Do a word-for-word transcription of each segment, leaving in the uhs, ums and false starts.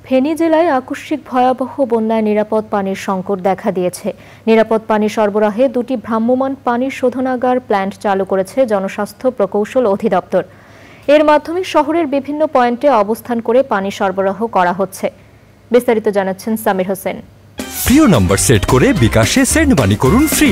ফেনী জেলায় আকস্মিক ভয়াবহ বন্যায় নিরাপদ পানির সংকট দেখা দিয়েছে। নিরাপদ পানি সরবরাহে দুটি ভ্রাম্যমাণ পানি শোধনাগার প্ল্যান্ট চালু করেছে জনস্বাস্থ্য প্রকৌশল অধিদপ্তর। এর মাধ্যমে শহরের বিভিন্ন পয়েন্টে অবস্থান করে পানি সরবরাহ করা হচ্ছে। বিস্তারিত জানাচ্ছেন সামির হোসেন। প্রিয় নম্বর সেট করে বিকাশে সেন্ড মানি করুন ফ্রি।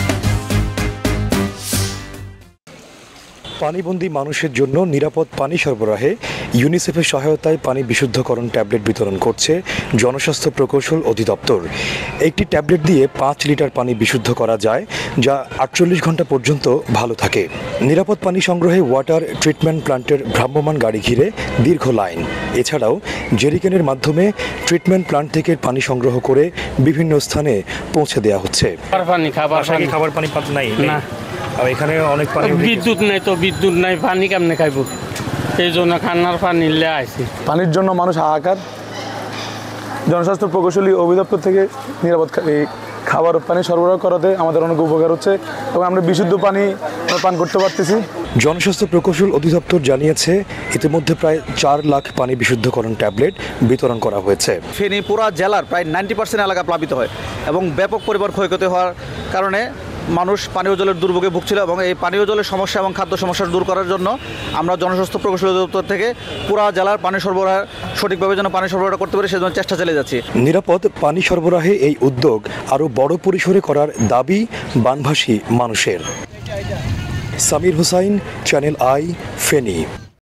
পানিবন্দী মানুষের জন্য নিরাপদ পানি সরবরাহে ইউনিসেফের সহায়তায় পানি বিশুদ্ধকরণ ট্যাবলেট বিতরণ করছে জনস্বাস্থ্য প্রকৌশল অধিদপ্তর। একটি ট্যাবলেট দিয়ে পাঁচ লিটার পানি বিশুদ্ধ করা যায়, যা আটচল্লিশ ঘন্টা পর্যন্ত ভালো থাকে। নিরাপদ পানি সংগ্রহে ওয়াটার ট্রিটমেন্ট প্ল্যান্টের ভ্রাম্যমাণ গাড়ি ঘিরে দীর্ঘ লাইন। এছাড়াও জেরিকেনের মাধ্যমে ট্রিটমেন্ট প্ল্যান্ট থেকে পানি সংগ্রহ করে বিভিন্ন স্থানে পৌঁছে দেওয়া হচ্ছে। খাবার পানি নাই না, আর এখানে অনেক পানি, বিদ্যুৎ নেই তো বিদ্যুৎ নাই, পানি কেমনে খাইব? এই জন্য খান্নার পানি নিলে আসি। পানির জন্য মানুষ হাহাকার। জনস্বাস্থ্য প্রকৌশলী অধিদপ্তর থেকে নিরাপদ খাবার পানি সরবরাহ করাতে আমাদের অনেক উপকার হচ্ছে এবং আমরা বিশুদ্ধ পানি পান করতে পারতেছি। জনস্বাস্থ্য প্রকৌশল অধিদপ্তর জানিয়েছে ইতিমধ্যে প্রায় চার লাখ পানি বিশুদ্ধকরণ ট্যাবলেট বিতরণ করা হয়েছে। ফেনী পুরা জেলার প্রায় নাইনটি পার্সেন্ট এলাকা প্লাবিত হয় এবং ব্যাপক পরিমাণ ক্ষয়ক্ষতি হওয়ার কারণে মানুষ পানীয় জলের দুর্ভোগে ভুগছিল এবং এই পানীয় জলের সমস্যা এবং খাদ্য সমস্যা দূর করার জন্য আমরা জনস্বাস্থ্য প্রকৌশল অধিদপ্তর থেকে পুরা জেলার পানি সরবরাহ সঠিকভাবে যেন পানি সরবরাহ করতে পারি সেজন্য চেষ্টা চালিয়ে যাচ্ছি। নিরাপদ পানি সরবরাহে এই উদ্যোগ আরও বড় পরিসরে করার দাবি বানভাসী মানুষের। Samir Hossain, channel I, Feni.